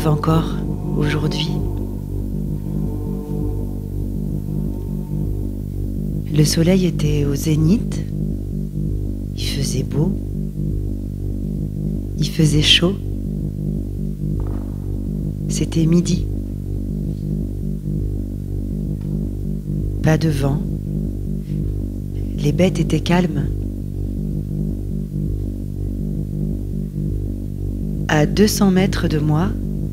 pleuvent encore aujourd'hui. Le soleil était au zénith, il faisait beau, il faisait chaud. C'était midi. Pas de vent. Les bêtes étaient calmes. À 200 mètres de moi,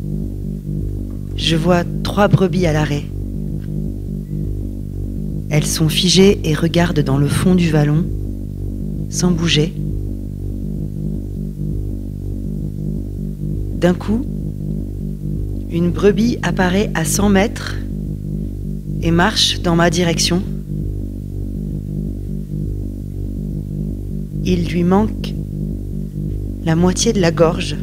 je vois 3 brebis à l'arrêt. Elles sont figées et regardent dans le fond du vallon, sans bouger. D'un coup, une brebis apparaît à 100 mètres et marche dans ma direction. Il lui manque la moitié de la gorge.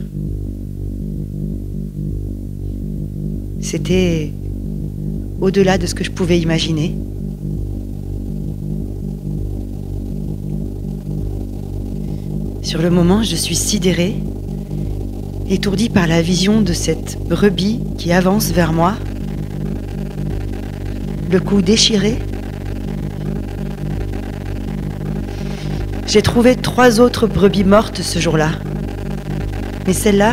C'était au-delà de ce que je pouvais imaginer. Sur le moment, je suis sidérée, étourdie par la vision de cette brebis qui avance vers moi, le cou déchiré. J'ai trouvé 3 autres brebis mortes ce jour-là. Mais celle-là,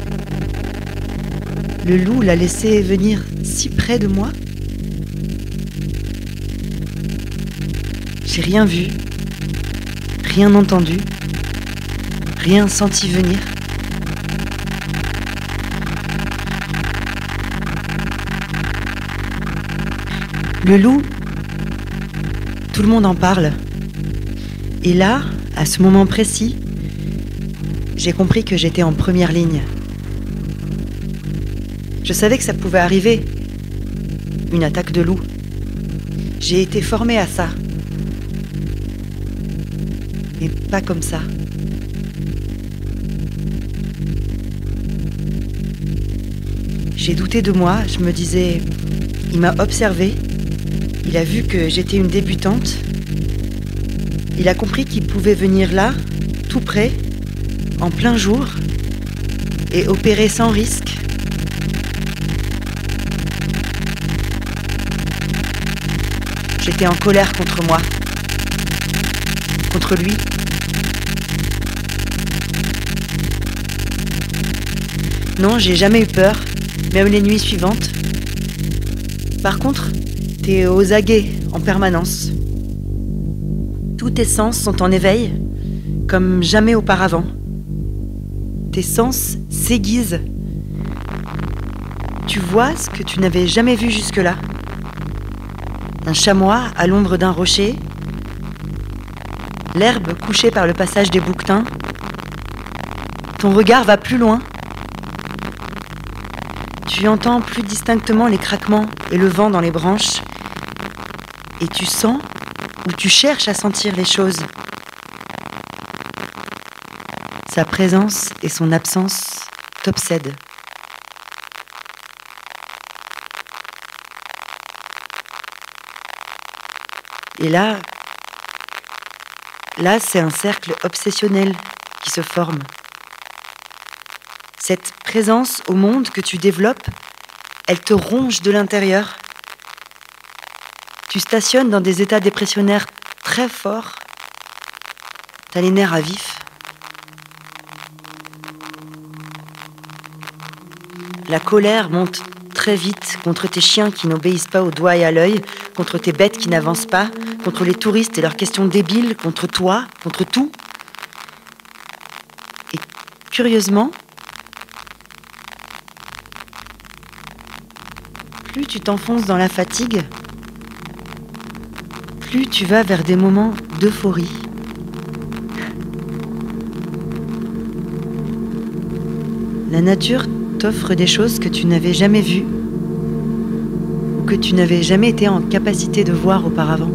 le loup l'a laissée venir si près de moi. J'ai rien vu, rien entendu, rien senti venir. Le loup, tout le monde en parle. Et là, à ce moment précis, j'ai compris que j'étais en première ligne. Je savais que ça pouvait arriver, une attaque de loup. J'ai été formée à ça. Mais pas comme ça. J'ai douté de moi, je me disais, il m'a observé, il a vu que j'étais une débutante, il a compris qu'il pouvait venir là, tout près, en plein jour, et opérer sans risque. J'étais en colère contre moi, contre lui. Non, j'ai jamais eu peur, même les nuits suivantes. Par contre, t'es aux aguets en permanence. Tous tes sens sont en éveil, comme jamais auparavant. Tes sens s'aiguisent. Tu vois ce que tu n'avais jamais vu jusque-là. Un chamois à l'ombre d'un rocher, l'herbe couchée par le passage des bouquetins. Ton regard va plus loin. Tu entends plus distinctement les craquements et le vent dans les branches. Et tu sens ou tu cherches à sentir les choses. Sa présence et son absence t'obsèdent. Et là, c'est un cercle obsessionnel qui se forme. Cette présence au monde que tu développes, elle te ronge de l'intérieur. Tu stationnes dans des états dépressionnaires très forts. T'as les nerfs à vif. La colère monte très vite contre tes chiens qui n'obéissent pas au doigt et à l'œil, contre tes bêtes qui n'avancent pas, contre les touristes et leurs questions débiles, contre toi, contre tout. Et curieusement, plus tu t'enfonces dans la fatigue, plus tu vas vers des moments d'euphorie. La nature t'offre des choses que tu n'avais jamais vues ou que tu n'avais jamais été en capacité de voir auparavant.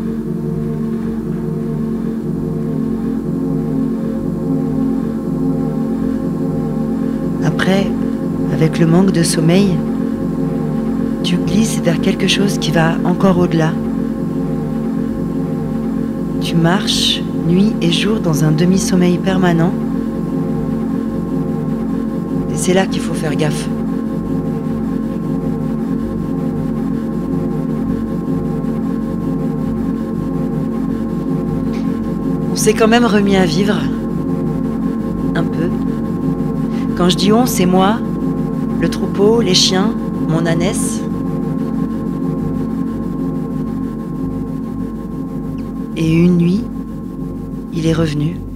Après, avec le manque de sommeil, tu glisses vers quelque chose qui va encore au-delà. Tu marches nuit et jour dans un demi-sommeil permanent. Et c'est là qu'il faut faire gaffe. s'est quand même remis à vivre. Un peu. Quand je dis on, c'est moi, le troupeau, les chiens, mon ânesse. Et une nuit, il est revenu.